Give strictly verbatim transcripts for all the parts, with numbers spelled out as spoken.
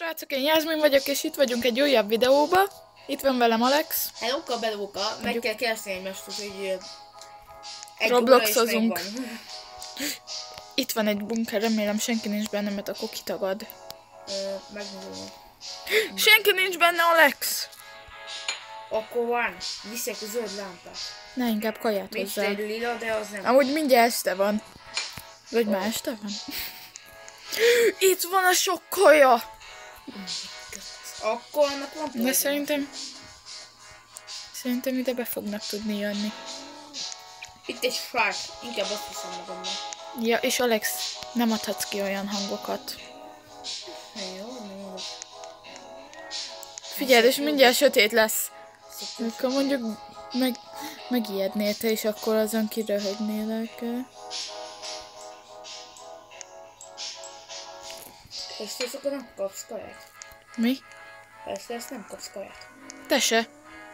srácok, én Jászmin vagyok, és itt vagyunk egy újabb videóba. Itt van velem Alex. Hellóka, belóka, meg kell keresni egymást, hogy egy Robloxozunk. Itt van egy bunker, remélem senki nincs benne, mert akkor kitagad. Megmondom. Senki nincs benne, Alex! Akkor van, viszek a zöld lámpát. Ne, inkább kaját Még hozzá. egy lila, de az nem. Amúgy mindjárt este van. Vagy már este van? Itt van a sok kaja! Akkor annak van De probléma. szerintem... Szerintem ide be fognak tudni jönni. Itt egy srác, inkább azt hiszem magamnak. Ja, és Alex, nem adhatsz ki olyan hangokat. Jó, nem. Figyeld, és mindjárt sötét lesz. Akkor mondjuk meg, megijednél te, és akkor azon kiröhögnélek. Ezt ezt akkor nem kapsz kaját. Mi? Persze, ezt nem kapsz kaját. Te se.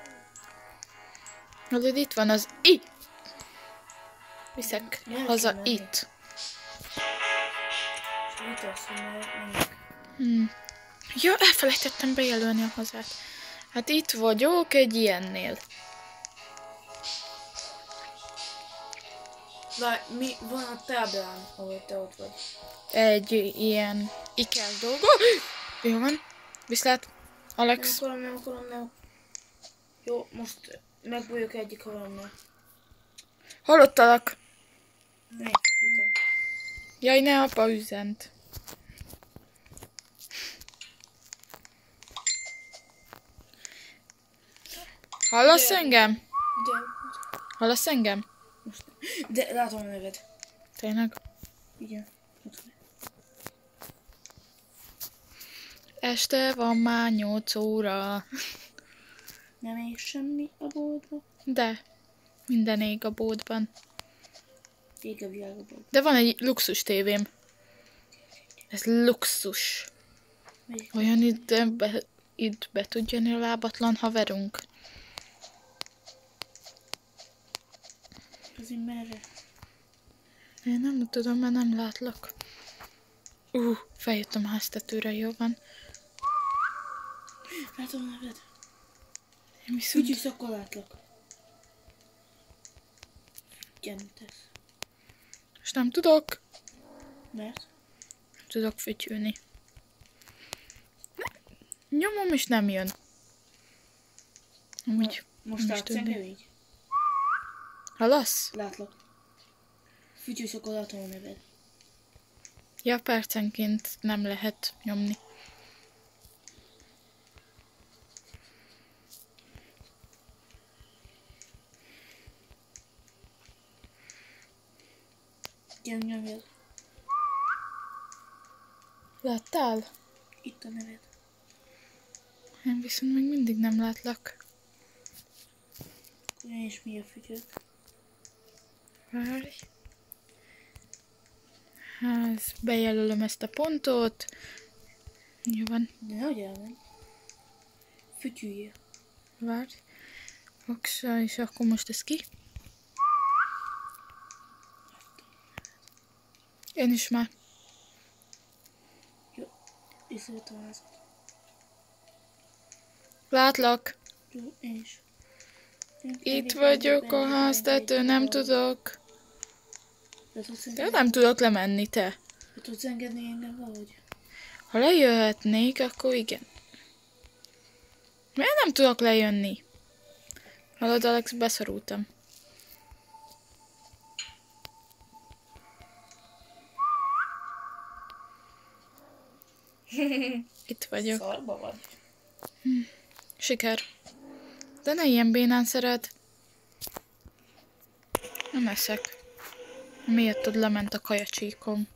Hallod, itt van az i. Viszek Nem haza kell itt. És mit azt mondja, Hmm. Ja, elfelejtettem bejelölni a hazát. Hát itt vagyok egy ilyennél. Na, mi van a táblán, ahol te ott vagy? Egy ilyen ikea dolga. Jó van. Viszlát, Nem Alex. akarom, nem akarom, nem. Jó, most megbújjuk egyik halamnál. Hallottalak. Ne, ütem. Jaj, ne, apa üzent. Hallasz De- engem? De, Hallasz engem? most, de látom a neved. Tényleg? Igen. Ott van. Este van már nyolc óra. Nem ég semmi a boltba. De minden ég a bódban. Ég a világ a boltba. De van egy luxus tévém. Ez luxus. Melyik? Olyan itt be, itt be tud jönni a lábatlan haverunk. Azért merre? Én nem tudom, mert nem látlak. Uh, feljöttem a háztetőre, jó van. Látom a neved. Én viszont... Fügyűsz, akkor látlak. Gyentesz. És nem tudok. Mert? Nem tudok fütyülni. Nyomom és nem jön. Amúgy Most nem is látsz engem tudni. így? Hallasz? Látlak. Fügyűsz, akkor látom a neved. Ja, percenként nem lehet nyomni. Igen, nyomjad. Láttál? Itt a neved. Én viszont még mindig nem látlak. Akkor én is mi a fügyöd? Várj. Hát, bejelölöm ezt a pontot. Jó van. De nehogy elmen. Fütyüljél. Várj. Oksa, és akkor most ez ki? Én is már. Jó. Észrevett a házat. Látlak. Jó, én is. Én Itt pedig vagyok benne, a benne, háztető, benne, nem benne. tudok. Le tudsz De engedni? nem tudok lemenni, te. Le tudsz engedni engem valahogy? Ha lejöhetnék, akkor igen. Miért nem tudok lejönni? Hallod, Alex, beszorultam. Itt vagyok. Szarba vagy. Siker. De ne ilyen bénán szeret. Nem eszek. Miattad lement a kajacsíkom.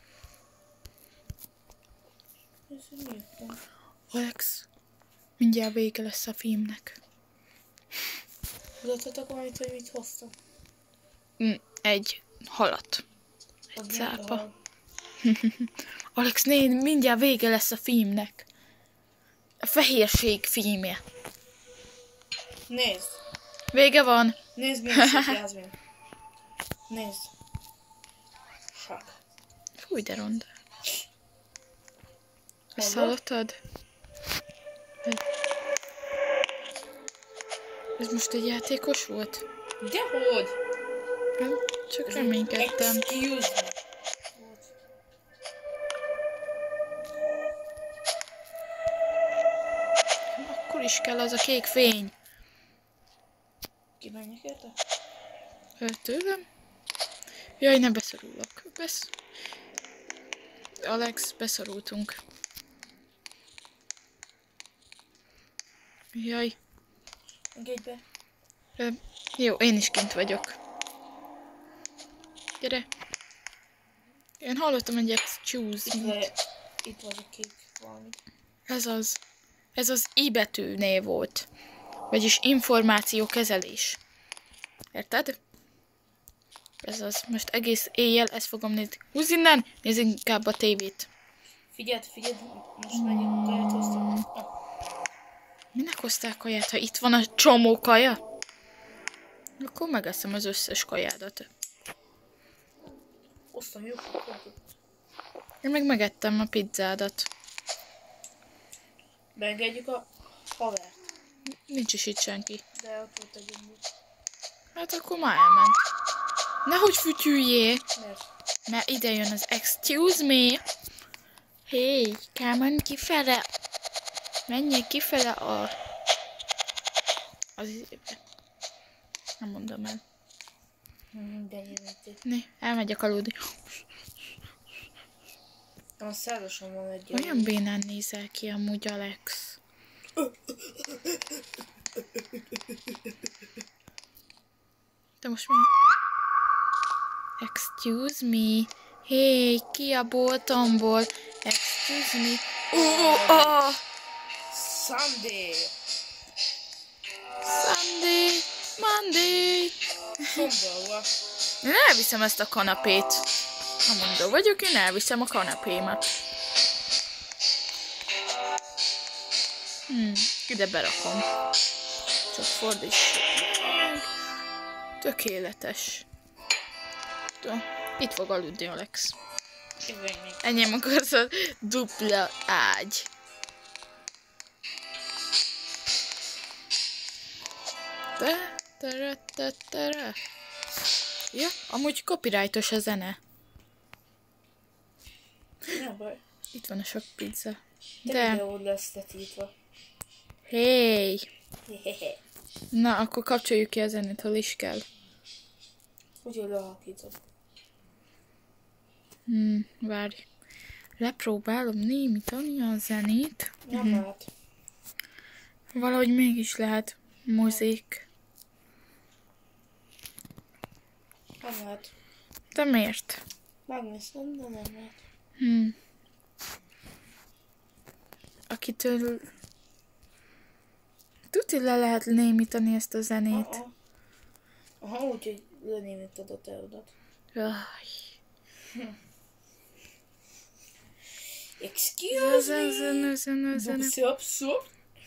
Ez miért van? Alex, mindjárt vége lesz a filmnek. Mutattatok valamit, hogy mit hoztam? Mm, egy halat. Az Egy milyen cápa. hal? Alex, né, mindjárt vége lesz a filmnek. A fehérség filmje. Nézd! Vége van. Nézd, milyen szép Jászmin. Nézd. Sak. Fúj, de ronda. Ezt hallottad? Ez most egy játékos volt? Dehogy! Nem, csak reménykedtem. Excuse me. Akkor is kell az a kék fény. Ki menjek érte? Ö, Tőlem? Jaj, ne beszorulok. Besz... Alex, beszorultunk. Jaj. Engedj be. Ö, jó, én is kint vagyok. Gyere. Én hallottam egy excuse Itt, me. le, itt vagy a kék valami. Ez az. Ez az I betűnév volt. Vagyis információkezelés. Érted? Ez az. Most egész éjjel ezt fogom nézni. Húzz innen! Nézd inkább a tévét. Figyeld, figyeld, most megyek kaját hoztam. Ah. Minek hoztál kaját, ha itt van a csomó kaja? Akkor megeszem az összes kajádat. Hoztam, jó? Én meg megettem a pizzádat. Beengedjük a havert. Nincs is itt senki. De ott volt egy ember. Hát akkor már elment. Nehogy fütyüljél, Miért? mert ide jön az excuse me. Hey, kell menni kifele. Menjél kifele a... Az izébe. Nem mondom el. Minden jelentés. Né, elmegyek aludni. A százason van egy Olyan bénán nézel ki amúgy, Alex. De most mi? Excuse me. Hey, ki a boltomból? Excuse me. Oh, oh. Sunday! Sunday, Monday. Szombalva. Én elviszem ezt a kanapét. Ha mondó vagyok, én elviszem a kanapémat. Hmm, ide berakom. Csak fordítsuk meg. Tökéletes. Itt fog aludni, Alex. Enyém akarsz a dupla ágy. Te, tere, te, tere. Ja, amúgy copyrightos a zene. Nem baj. Itt van a sok pizza. De, De, videód lesz letítva. hey. Na, akkor kapcsoljuk ki a zenét, hol is kell. Úgyhogy lehalkítom. Hmm, várj. Lepróbálom némítani a zenét. Nem Mhm. lehet. Valahogy mégis lehet mozik. Nem lehet. De miért? Megnéztem, de nem lehet. Hmm. Akitől... Tuti le lehet némítani ezt a zenét. Aha. Aha, úgyhogy lenémítad a teodat. Jaj. Excuse Zene, zene, zene, zene. Szop, szop.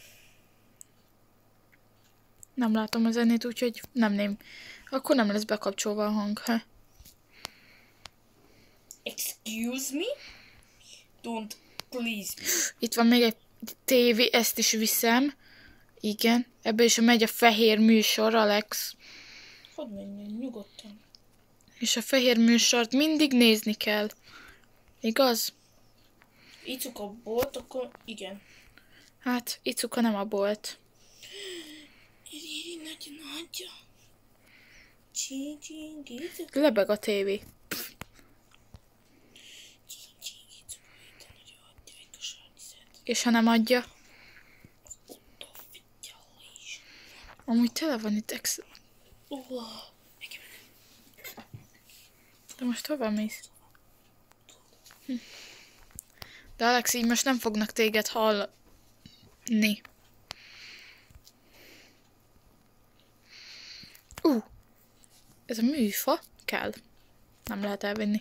Nem látom a zenét, úgyhogy nem ném. Akkor nem lesz bekapcsolva a hang. Ha? Excuse me? Don't please me. Itt van még egy tévé, ezt is viszem. Igen, ebbe is megy a fehér műsor, Alex. Hadd menjen, nyugodtan. És a fehér műsort mindig nézni kell. Igaz? Iccuk a bolt, akkor igen. Hát, Icuka nem a bolt. Iri, nagy nagyja. Csing, iccuk. Lebeg a tévé. Csing, iccuk. De nagyon adja egy a sárnyizet. És ha nem adja? Odafigyelés. Amúgy tele van itt ex... Uha. De most hova mész? Hm. De Alex, így most nem fognak téged hallani. Ú, uh, ez a műfa kell. Nem lehet elvenni.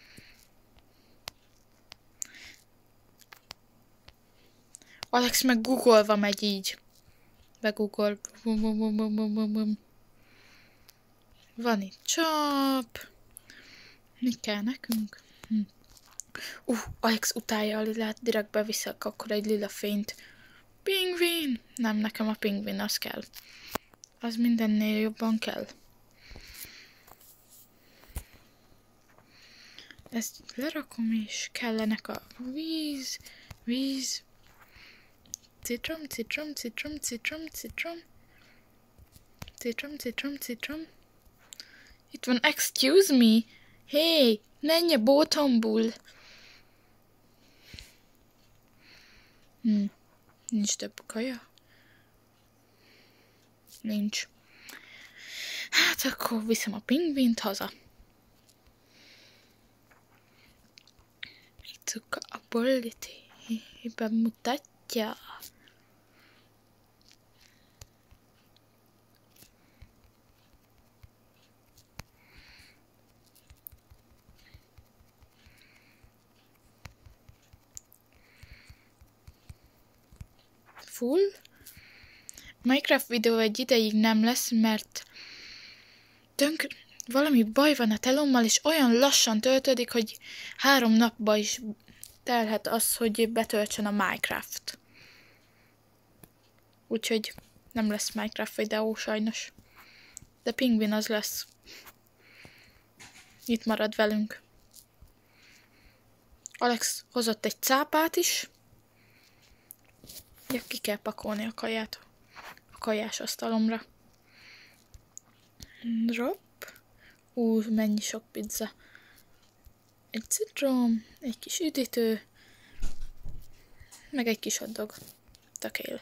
Alex meg googolva megy így. Begoogle. Bum, bum, bum, bum, bum, bum, bum. Van itt csap. Mi kell nekünk? Hm. Uh, Alex utálja a lilát, direkt beviszek akkor egy lila fényt. Pingvin! Nem, nekem a pingvin, az kell. Az mindennél jobban kell. Ezt lerakom, és kellenek a víz, víz. Citrom, citrom, citrom, citrom, citrom. Citrom, citrom, citrom. Itt van, excuse me. Hey, menj a bótomból. Hm. Nincs több kaja? Nincs. Hát akkor viszem a pingvint haza. Icuka a bolliti. Bemutatja. Full. Minecraft videó egy ideig nem lesz, mert tönkre, valami baj van a telommal, és olyan lassan töltődik, hogy három napba is telhet az, hogy betöltsön a Minecraft. Úgyhogy nem lesz Minecraft videó sajnos. De pingvin az lesz. Itt marad velünk. Alex hozott egy cápát is. Ja, ki kell pakolni a kaját a kajás asztalomra. Drop. Ú, mennyi sok pizza. Egy citrom, egy kis üdítő, meg egy kis hotdog. Tökél.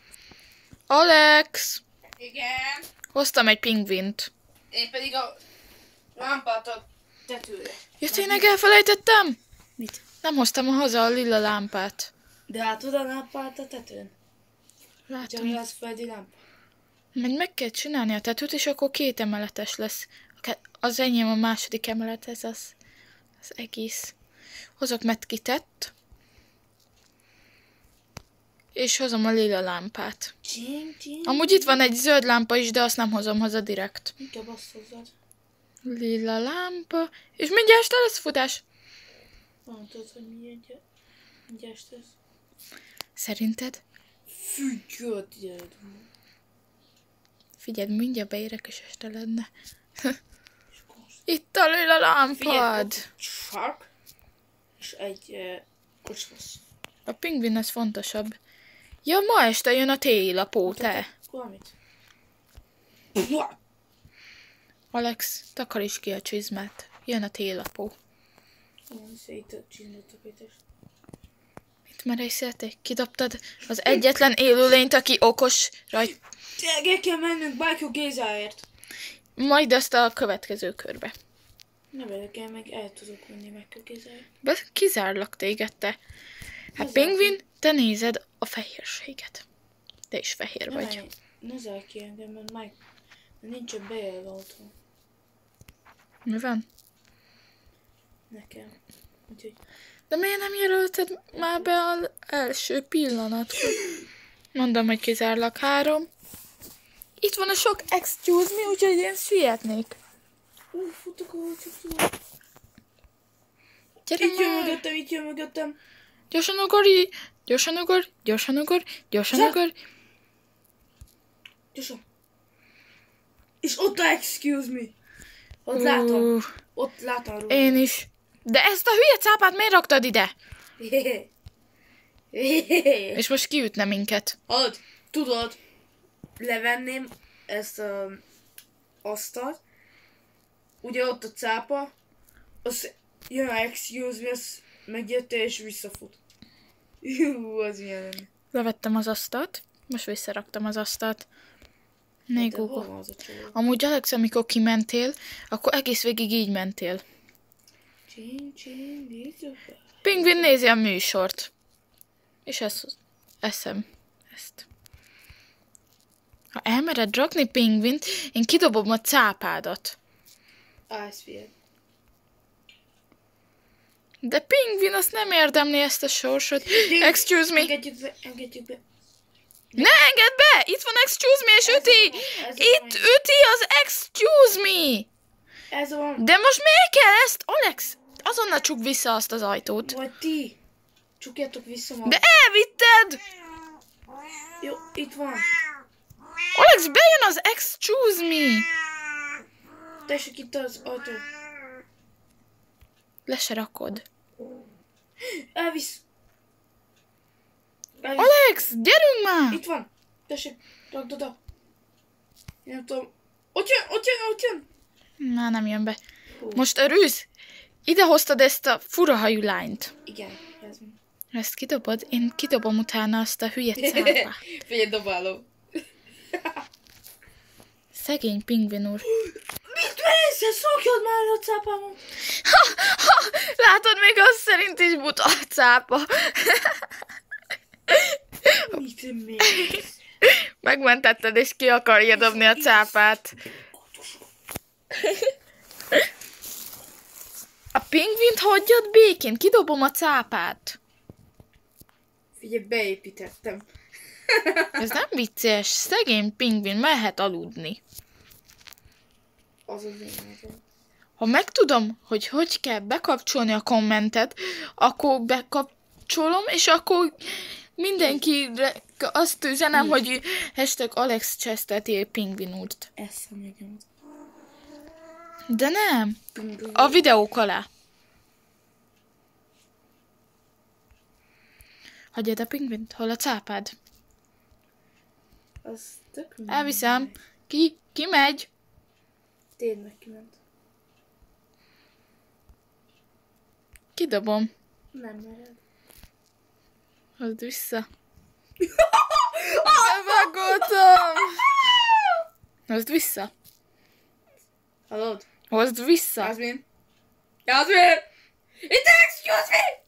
Alex! Igen. Hoztam egy pingvint. Én pedig a lámpát a tetőre. Ja, tényleg elfelejtettem? Mit? Nem hoztam haza a lila lámpát. De látod a lámpát a tetőn? Látom. Csak az földi lámpa. Meg meg kell csinálni a tetőt, és akkor két emeletes lesz. Az enyém a második emelet, ez az, az egész. Hozok medkitet. És hozom a lila lámpát. Csing, csing. Amúgy itt van egy zöld lámpa is, de azt nem hozom haza direkt. Inkább azt hozzad. Lila lámpa. És mindjárt este lesz futás. Nem tudod, hogy mi mindjárt lesz. Szerinted? Fügyöd, gyere. Figyeld, mindjárt beérek, és este lenne. Itt a lila lámpad. Sark. És egy uh, kocsmasz. A pingvin az fontosabb. Ja, ma este jön a télapó, te. Valamit. Alex, takaríts ki a csizmát. Jön a télapó. Én szétött csizmát a Péter. Mit merészelték? Kidobtad az egyetlen élőlényt, aki okos rajt. El kell mennünk Bájkó Gézáért. Majd azt a következő körbe. Ne velek el, meg el tudok menni Bájkó Gézáért. Be kizárlak téged, te. Hát Ne pingvin, te nézed a fehérséget. Te is fehér Ne vagy. menj, ne zárj ki engem, mert Mike, nincsen bejelve otthon. Mi van? Nekem. Úgyhogy De miért nem jelölted már be az első pillanatkor? Mondom, hogy kizárlak három. Itt van a sok excuse me, úgyhogy én sietnék. Ú, futok ahol csak tudom. Gyere Itt jön már! mögöttem, itt jön mögöttem. Gyorsan ugorj! Gyorsan ugorj! Gyorsan ugorj! Gyorsan Zá- ugorj! Gyorsan. És ott a excuse me. Ott látom. Ú, Ott látom róla. én is. De ezt a hülye cápát miért raktad ide? És most kiütne minket. Hallod, tudod, levenném ezt a asztalt, ugye ott a cápa, az jön a excuse me, az megjöttél és visszafut. Jú, az milyen lenne. Levettem az asztalt. Most visszaraktam az asztalt. Még De hol ugor. van az a csomó? Amúgy Alex, amikor kimentél, akkor egész végig így mentél. Csin, csin, nézzük. Pingvin nézi a műsort. És ezt eszem. Ezt. Ha elmered rakni pingvint, én kidobom a cápádat. Állsz, figyelj. De pingvin azt nem érdemli ezt a sorsot. Excuse me. Engedjük be, engedjük be. Ne engedd be! Itt van excuse me, és Ez üti! van, ez Itt van. üti az excuse me! Ez van. De most miért kell ezt? Alex! azonnal csukd vissza azt az ajtót. Vagy ti. Csukjátok vissza magam. De elvitted! Jó, itt van. Alex, bejön az excuse me! Tessék itt az ajtó. Le se rakod. Elvisz. Elvisz. Alex, gyerünk már! Itt van. Tessék, rakd oda. Én nem tudom. Ott jön, ott jön, ott jön. Már nem jön be. Hú. Most örülsz? Ide hoztad ezt a furahajú lányt. Igen, ez mi. Ezt kidobod? Én kidobom utána azt a hülye cápát. Figyelj, dobálom. Szegény pingvin úr. Mit mész? Szokjad már a cápámat. Ha, ha, látod, még az szerint is buta a cápa. Mit mész? Megmentetted, és ki akarja dobni a cápát. A pingvint hagyjad békén, kidobom a cápát. Figyelj, beépítettem. Ez nem vicces, szegény pingvin mehet aludni. Az az én azon. Ha megtudom, hogy hogy kell bekapcsolni a kommentet, akkor bekapcsolom, és akkor mindenkire azt üzenem, Mi? hogy hashtag Alex cseszteti pingvin úrt. Eszem, igen. De nem. Pingvin. A videók alá. Hagyjad a pingvint, hol a cápád? Az tök mindegy. Elviszem. Ki? Ki megy? Tényleg kiment. Kidobom. Nem mered. Hozd vissza. Bevagoltam! Hozd vissza. Hallod? Hozd vissza. Jasmin? Jasmin! Itt excuse me!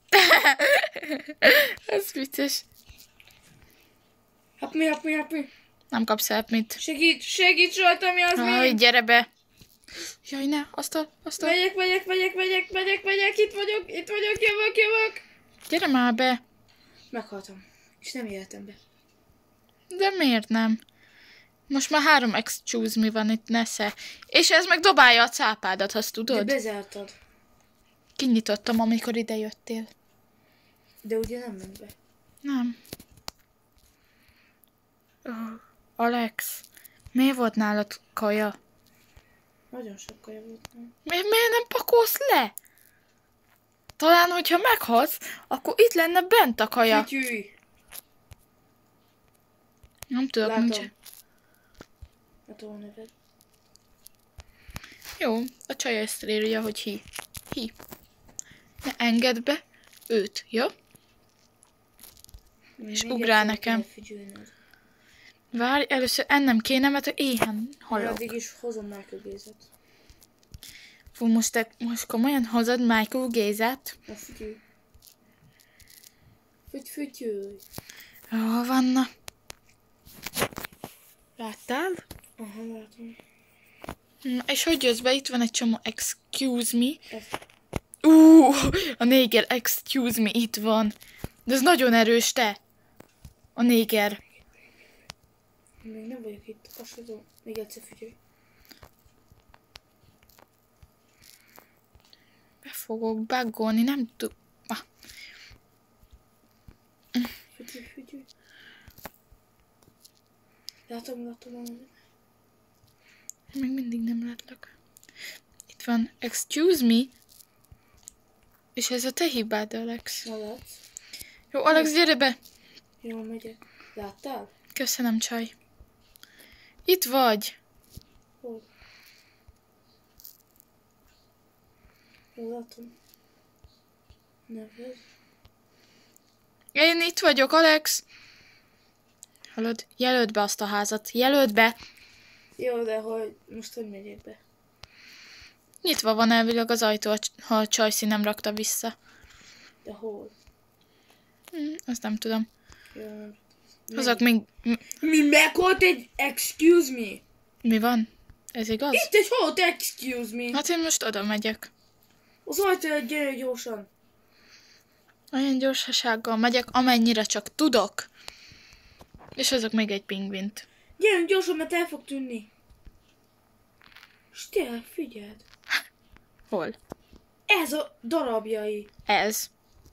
Ez vicces. Help me, help me, help me. Nem kapsz helpmit. Segíts, segíts rajtam, Jasmin! Aj, gyere be. Jaj, ne, azt a, azt a... Megyek, megyek, megyek, megyek, megyek, megyek, itt vagyok, itt vagyok, jövök, jövök! Gyere már be. Meghaltam. És nem éltem be. De miért nem? Most már három excuse me van itt, nesze. És ez meg dobálja a cápádat, azt De tudod? bezártad. Kinyitottam, amikor ide jöttél. De ugye nem ment be. Nem. Oh, Alex, miért volt nálad kaja? Nagyon sok kaja volt. Nem? Mi- miért nem pakolsz le? Talán, hogyha meghalsz, akkor itt lenne bent a kaja. Fütyülj! Nem tudok, Látom. nincs. Látom a neved. Jó, a csaj ezt írja, hogy hi. Hi. Ne engedd be őt, jó? És Még ugrál egyszer nekem. kell figyelned. Várj, először ennem kéne, mert éhen halok. Addig is hozom Michael Gézet. Fú, most, te, most komolyan hozod Michael Gézet? Na fütyülj. Füty, fütyülj. Hol vanna? Láttál? Aha, látom. Na, és hogy jössz be? Itt van egy csomó excuse me. Ez. Ú, a néger excuse me itt van. De ez nagyon erős, te. A néger. Még nem vagyok itt. Hasonló. Még egyszer fütyülj. Be fogok baggolni, nem tud... Ah. Fütyülj, fütyülj. Látom, látom, látom. Még mindig nem látlak. Itt van excuse me. És ez a te hibád, Alex. Na látsz? Jó, Alex, gyere be. Jó, megyek. Láttál? Köszönöm, csaj. Itt vagy. Hol? Jó, látom. Neved? Én itt vagyok, Alex. Hallod? Jelöld be azt a házat. Jelöld be. Jó, de hogy most hogy megyek be? Nyitva van elvileg az ajtó, ha a csajszi nem rakta vissza. De hol? Hm, azt nem tudom. Jó, nem. Hozok még... m- Mi megholt egy excuse me? Mi van? Ez igaz? Itt egy holt excuse me. Hát én most oda megyek. Az ajtó, gyere gyorsan. Olyan gyorsasággal megyek, amennyire csak tudok. És hozok még egy pingvint. Gyere gyorsan, mert el fog tűnni. És tényleg, figyeld. Hol? Ez a darabjai. Ez.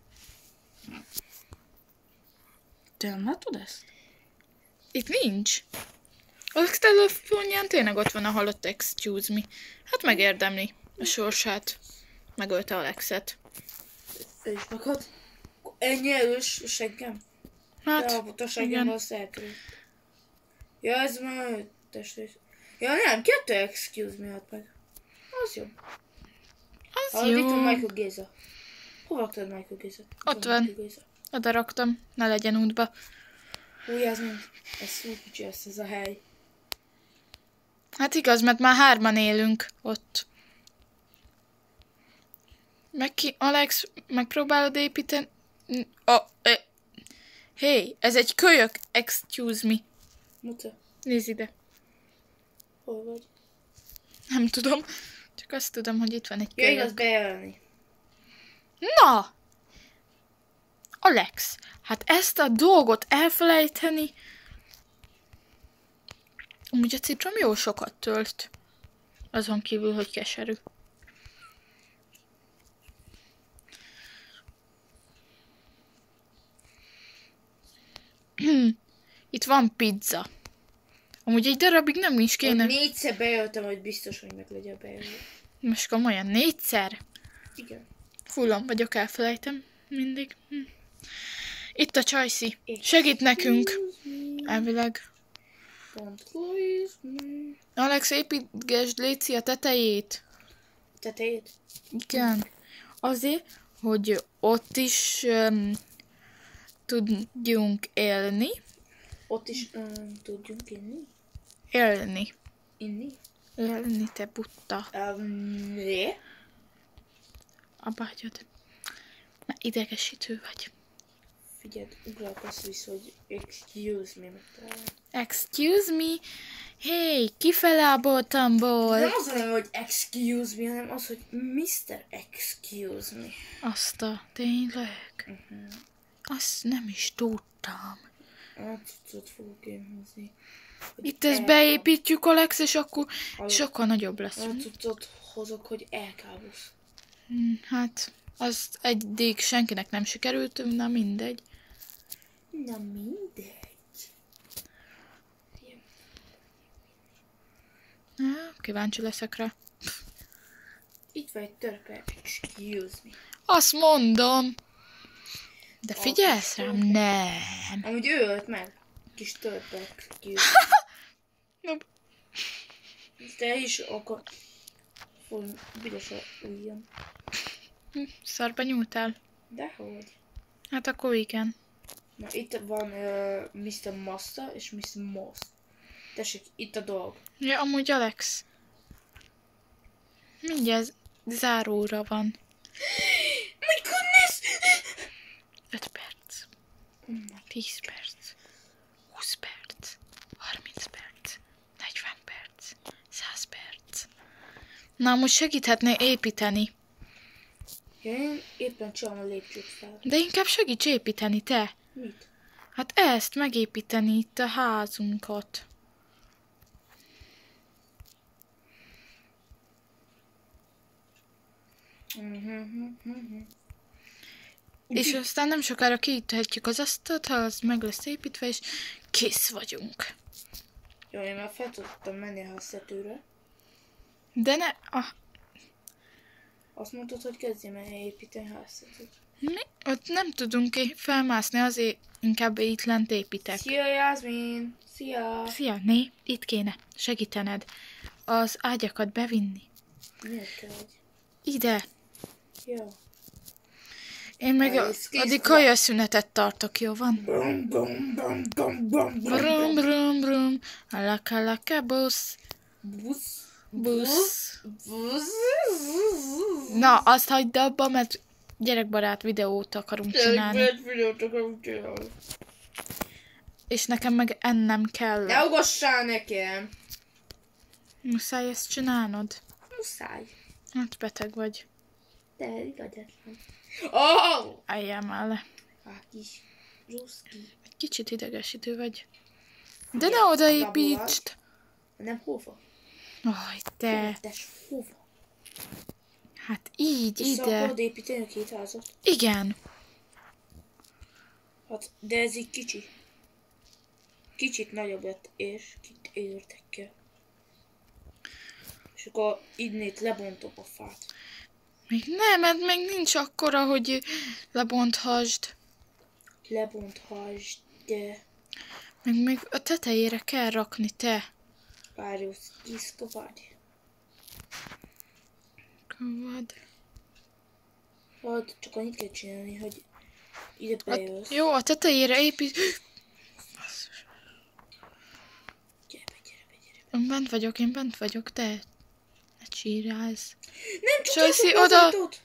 Te nem látod ezt? Itt nincs. A telefonján tényleg ott van a halott excuse me. Hát megérdemli a sorsát. Megölte Alexet. Ő is meghalt. Ennyi erős seggem. Hát, Elbott a seggem, igen. azt eltűnt. Ja, ez már testvés. Ja nem, kettő excuse me hát meg. Az jó. Az Hallod, itt jó. van Michael Géza. Hova raktad Michael Gézat? Ott van. Oda raktam. Ne legyen útba. Új, ez mind. Ez úgy kicsi lesz ez a hely. Hát igaz, mert már hárman élünk ott. Meg ki, Alex, megpróbálod építeni? Oh, eh. Hey, ez egy kölyök, excuse me. Muta, Nézd ide. hol vagy? Nem tudom. Csak azt tudom, hogy itt van egy Ja, igaz, kölyök. bejelölni. Na! Alex, hát ezt a dolgot elfelejteni... Amúgy a citrom jó sokat tölt. Azon kívül, hogy keserű. Itt van pizza. Amúgy egy darabig nem is kéne. Ott négyszer bejelöltem, hogy biztos, hogy meg legyen bejelölve. Most komolyan négyszer? Igen. Fullon vagyok, elfelejtem mindig. Hm. Itt a csajszi. Segít nekünk. Elvileg. Don't close me. Alex, építgesd léci a tetejét. Tetejét? Igen. Azért, hogy ott is um, tudjunk élni. Ott is um, tudjunk inni? Élni. Inni? Élni, te butta. Um, ré? A bágyad. Na, idegesítő vagy. Figyeld, ugrálkasz vissza, hogy excuse me, megtalálom. Excuse me? Hey, kifele a botomból. Nem az olyan, hogy excuse me, hanem az, hogy mister Excuse me. Azt a tényleg? Uh-huh. Azt nem is tudtam. Hát, cuccot fogok én hozni. Hogy Itt ezt el- beépítjük, Alex, és akkor Al- sokkal nagyobb lesz. Olyan cuccot hozok, hogy elkábusz. Hm, Hát, azt eddig senkinek nem sikerült, na mindegy. Na mindegy. Na, kíváncsi leszek rá. Itt van egy törpe, excuse me. Azt mondom. De figyelsz rám? Nem. Amúgy ő ölt meg. Kis törpe, excuse me. Nope. Te is akkor... Fúj, büdös a ujjam. Hm, Szarba nyúltál. Dehogy. Hát akkor igen. Na itt van uh, mister Massa és mister Moss. Tessék, itt a dolg. Ja, amúgy Alex. Mindjárt záróra van. My goodness! öt perc. tíz perc. húsz perc. harminc perc. negyven perc. száz perc. Na, most segíthetné építeni. Ja, én éppen csinálom a lépcsőt fel. De inkább segíts építeni, te. Mit? Hát ezt megépíteni itt a házunkat. Uh-huh. És aztán nem sokára kiüthetjük az asztalt, ha az meg lesz építve, és kész vagyunk. Jó, én már fel tudtam menni a háztetőre. De ne... Ah, Azt mondtad, hogy kezdjem el építeni a háztetőt. mi? Ott nem tudunk é- felmászni, azért inkább itt lent építek. Szia, Jászmin! Szia! Szia, né, itt kéne segítened. Az ágyakat bevinni. Miért kell egy? Ide. Jó. Én meg a, Ez kész addig van. kajaszünetet tartok, jó van? Bum, bum, bum, bum, bum, Brum, brum, brum. Alaka, laka, busz. Busz. Busz. Busz. Na, azt hagyd abba, mert gyerekbarát videót akarunk csinálni. Tényleg videót akarunk csinálni. És nekem meg ennem kell. Ne ugassál nekem! Muszáj ezt csinálnod. Muszáj. Hát beteg vagy. De igazetlen. Oh! Álljál már le. A kis Ruszki. Egy kicsit idegesítő vagy. De ne odaépítsd. Nem hova? Aj, te. Tes hova? Hát így, Vissza ide. akarod építeni a két házat? Igen. Hát, de ez így kicsi. Kicsit nagyobb lett, és kit értekkel. És akkor innét lebontom a fát. Még nem, mert még nincs akkora, hogy lebonthasd. Lebonthasd, de... Meg még a tetejére kell rakni, te. Várj, kiszka vagy. Kavad. Hát, csak annyit kell csinálni, hogy ide A, bejössz. jó, a tetejére épít... Gyere be, gyere be, gyere be. Én bent vagyok, én bent vagyok, te. Ne csírálsz. Nem, csak Csajci, jöttem be az oda! ajtót.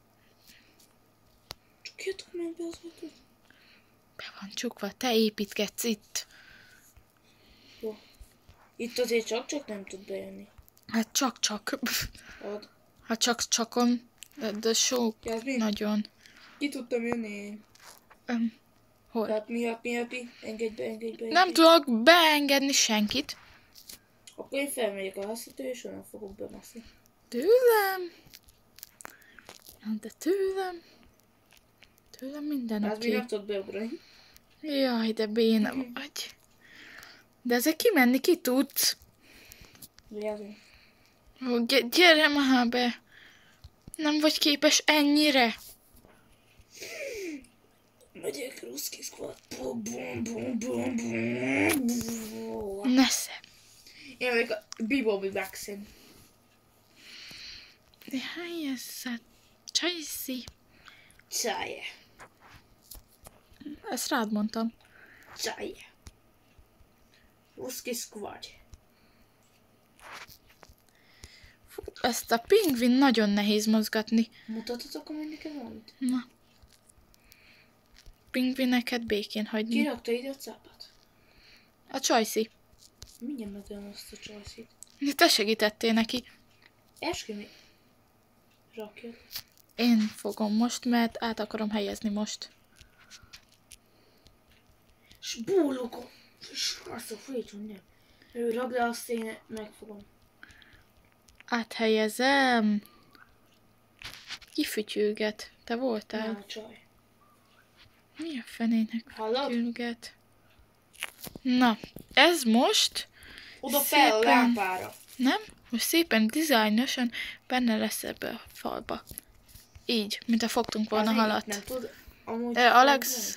Csak jöttem meg be az ajtót. Be van csukva, te építkedsz itt. Jó. Itt azért csak-csak nem tud bejönni. Hát csak-csak. Ad. Hát csak-csakom. De, de sok. Jászmin, Nagyon. ki tudtam jönni. Um, hol? Hát mi, hát mi, hát mi? Engedj be, engedj be. Nem engedj. tudok beengedni senkit. Akkor én felmegyek a háztető, és onnan fogok bemászni. Tőlem? De tőlem? Tőlem minden Hát mi oké. nem tudod beugrani. Jaj, de béna vagy. De ezek kimenni ki tudsz. Jászmin. Ó, gy- gyere már be. Nem vagy képes ennyire. Megyek, ruszki squad. Bum, bum, bum, bum, bum. Nesze. Én vagyok a Bibobby Baxen. De hány ez a csajszi? Csáje. Ezt rád mondtam. Csáje. Ruszki squad. Fú, ezt a pingvin nagyon nehéz mozgatni. Mutathatok amúgy nekem valamit? Na. Pingvineket békén hagyni. Kirakta ide a cápát? A csajszi. Mindjárt megölöm azt a csajszit. Te segítettél neki. Eskümi. Rakja. Én fogom most, mert át akarom helyezni most. És búlogom. És azt a főcsön, nem. Ő rak, de azt én megfogom. Áthelyezem. Kifütyülget. Te voltál? Nem a csaj. Mi a fenének Hallod? fütyülget? Na, ez most Oda fel a szépen- lámpára. Nem? Most szépen dizájnosan benne lesz ebbe a falba. Így, mint a fogtunk volna Az halat. Nem tud. Amúgy Ö, Alex,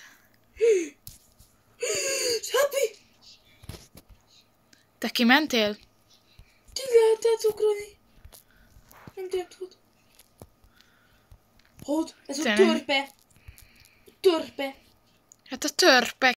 Happy! te kimentél? Ki lehetett ugrani? Nem tudod. Hogy? Ez a Tényleg? törpe. Törpe. Hát a törpe